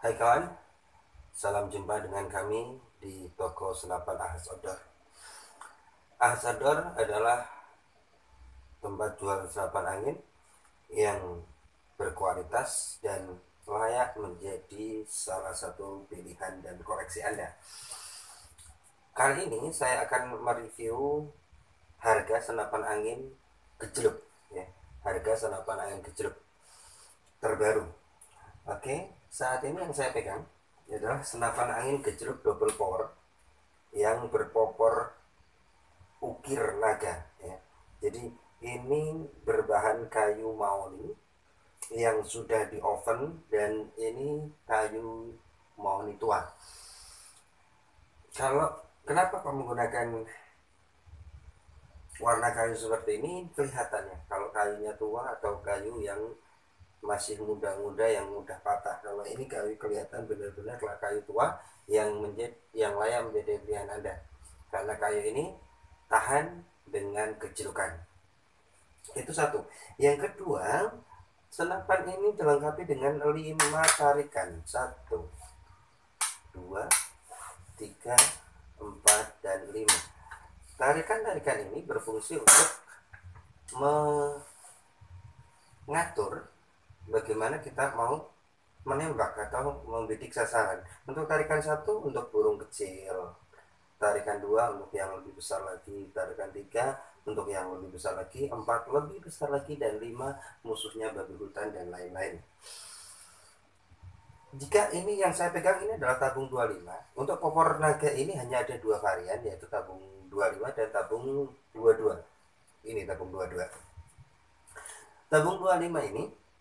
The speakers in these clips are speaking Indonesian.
Hai kawan, salam jumpa dengan kami di toko senapan Ahas Outdoor. Ahas Outdoor adalah tempat jual senapan angin yang berkualitas dan layak menjadi salah satu pilihan dan koleksi Anda. Kali ini saya akan mereview harga senapan angin gejluk, ya. Harga senapan angin gejluk terbaru. Oke, saat ini yang saya pegang adalah senapan angin gejluk double power yang berpopor ukir naga, ya. Jadi ini berbahan kayu mahoni yang sudah di oven, dan ini kayu mahoni tua. Kenapa kok menggunakan warna kayu seperti ini? Kelihatannya kalau kayunya tua atau kayu yang masih muda-muda yang mudah patah. Kalau ini kayu kelihatan benar-benar kayu tua yang layak menjadi pilihan Anda, karena kayu ini tahan dengan kejlukan. Itu satu. Yang kedua, senapan ini dilengkapi dengan 5 tarikan. 1, 2, 3, 4, dan 5. Tarikan-tarikan ini berfungsi untuk mengatur bagaimana kita mau menembak atau membidik sasaran. Untuk tarikan 1 untuk burung kecil, tarikan 2 untuk yang lebih besar lagi, tarikan 3 untuk yang lebih besar lagi, 4 lebih besar lagi, dan 5 musuhnya babi hutan dan lain-lain. Jika ini yang saya pegang ini adalah tabung 25. Untuk popor naga ini hanya ada 2 varian, yaitu tabung 25 dan tabung 22. Ini tabung 22. Tabung 25 ini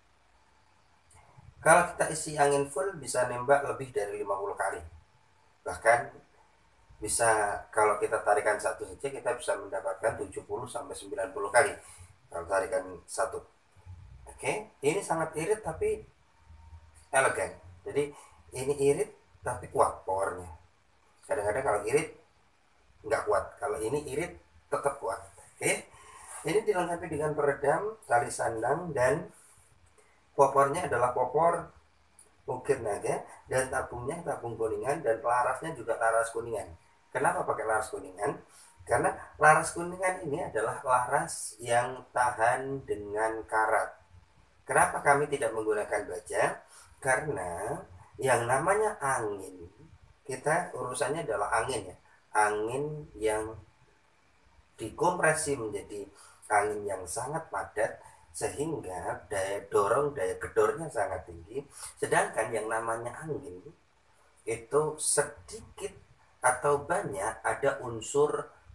kalau kita isi angin full bisa nembak lebih dari 50 kali. Bahkan bisa, kalau kita tarikan 1 saja kita bisa mendapatkan 70 sampai 90 kali kalau tarikan 1. Oke, ini sangat irit tapi elegan. Jadi ini irit tapi kuat powernya. Kadang-kadang kalau irit nggak kuat, kalau ini irit tetap kuat. Oke, ini dilengkapi dengan peredam, tali sandang, dan popornya adalah popor ukir naga, dan tabungnya tabung kuningan, dan larasnya juga laras kuningan. Kenapa pakai laras kuningan? Karena laras kuningan ini adalah laras yang tahan dengan karat. Kenapa kami tidak menggunakan baja? Karena yang namanya angin, kita urusannya adalah angin, ya. Angin yang dikompresi menjadi angin yang sangat padat, sehingga daya dorong, daya gedornya sangat tinggi. Sedangkan yang namanya angin itu sedikit atau banyak ada unsur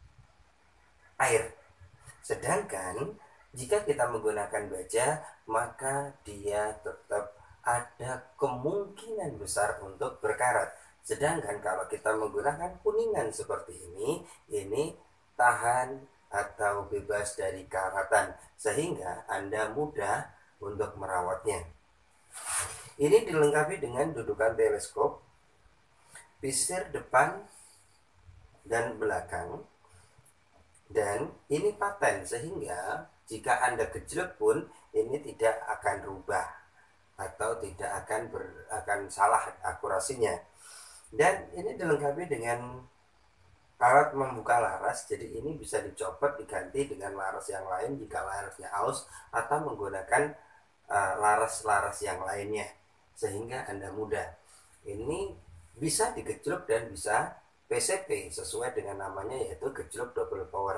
air. Sedangkan jika kita menggunakan baja, maka dia tetap ada kemungkinan besar untuk berkarat. Sedangkan kalau kita menggunakan kuningan seperti ini tahan atau bebas dari karatan, sehingga Anda mudah untuk merawatnya. Ini dilengkapi dengan dudukan teleskop, pisir depan dan belakang, dan ini paten, sehingga jika Anda gejluk pun ini tidak akan rubah atau tidak akan salah akurasinya. Dan ini dilengkapi dengan alat membuka laras, jadi ini bisa dicopot diganti dengan laras yang lain jika larasnya aus, atau menggunakan laras-laras yang lainnya, sehingga Anda mudah. Ini bisa digejluk dan bisa PCP sesuai dengan namanya, yaitu gejluk double power.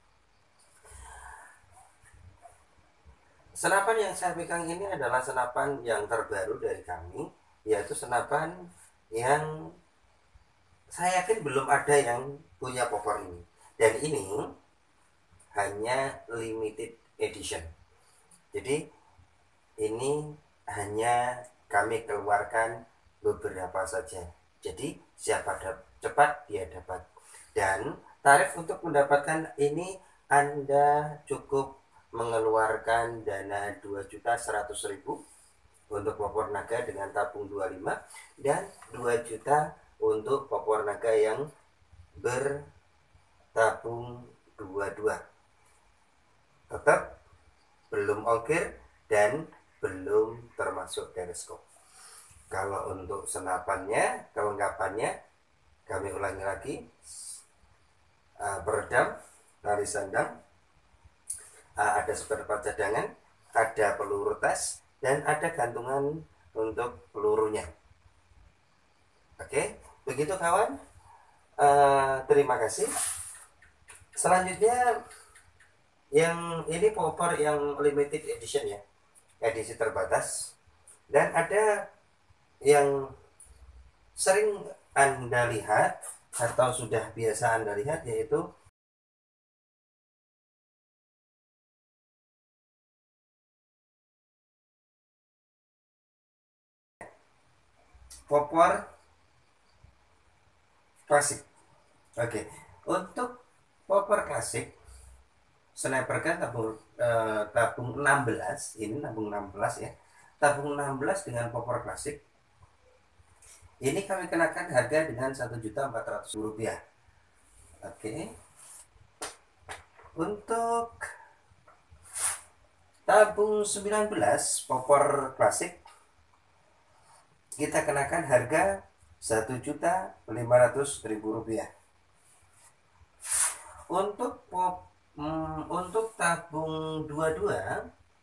Senapan yang saya pegang ini adalah senapan yang terbaru dari kami, yaitu senapan yang saya yakin belum ada yang punya popor ini, dan ini hanya limited edition. Jadi ini hanya kami keluarkan beberapa saja. Jadi siapa cepat dia dapat. Dan tarif untuk mendapatkan ini Anda cukup mengeluarkan dana 2.100.000 untuk popor naga dengan tabung 25, dan 2 juta untuk popor naga yang bertabung 22. Tetap belum ongkir dan belum termasuk teleskop. Kalau untuk senapannya, kelengkapannya kami ulangi lagi. Peredam, tali sandang, ada spare part cadangan, ada peluru tes, dan ada gantungan untuk pelurunya. Oke, begitu kawan. Terima kasih. Selanjutnya yang ini popor yang limited edition ya, edisi terbatas, dan ada yang sering Anda lihat atau sudah biasa Anda lihat, yaitu popor klasik. Oke, untuk popor klasik sniper kan tabung 16, ini tabung 16 ya. Tabung 16 dengan popor klasik ini kami kenakan harga dengan Rp1.400.000. Oke. Untuk tabung 19 popor klasik kita kenakan harga Rp1.500.000. Untuk tabung 22,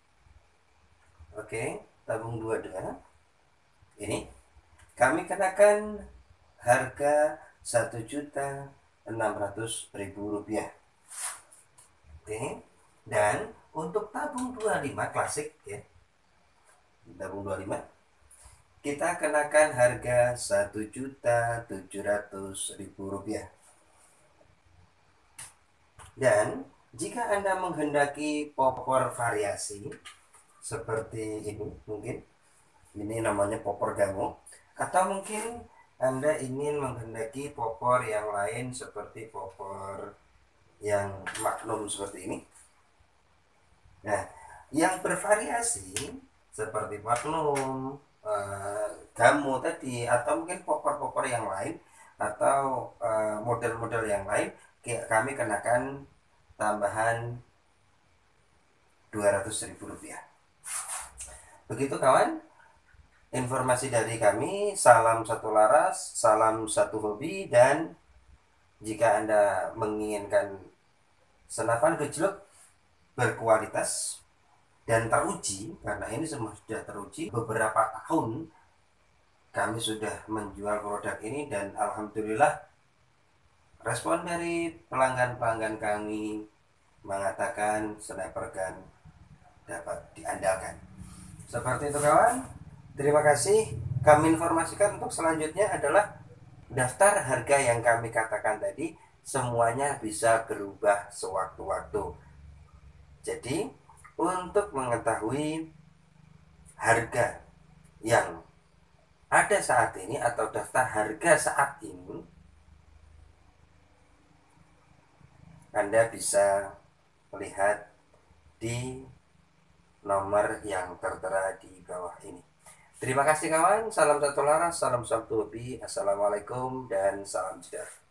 oke, tabung 22 ini kami kenakan harga Rp1.600.000. Oke. Dan untuk tabung 25 klasik ya, tabung 25 kita kenakan harga Rp1.700.000. Dan jika Anda menghendaki popor variasi seperti ini, mungkin ini namanya popor gamuk, atau mungkin Anda ingin menghendaki popor yang lain seperti popor yang magnum seperti ini. Nah, yang bervariasi seperti magnum, gamu tadi, atau mungkin popor-popor yang lain, atau model-model yang lain, kami kenakan tambahan Rp200.000. Begitu kawan, informasi dari kami. Salam satu laras, salam satu hobi, dan jika Anda menginginkan senapan gejlok berkualitas dan teruji, karena ini semua sudah teruji beberapa tahun kami sudah menjual produk ini, dan alhamdulillah respon dari pelanggan-pelanggan kami mengatakan sniper gun dapat diandalkan. Seperti itu kawan. Terima kasih. Kami informasikan untuk selanjutnya adalah daftar harga yang kami katakan tadi semuanya bisa berubah sewaktu-waktu. Jadi untuk mengetahui harga yang ada saat ini atau daftar harga saat ini, Anda bisa melihat di nomor yang tertera di bawah ini. Terima kasih kawan. Salam satu laras, salam satu hobi. Assalamualaikum dan salam sejahtera.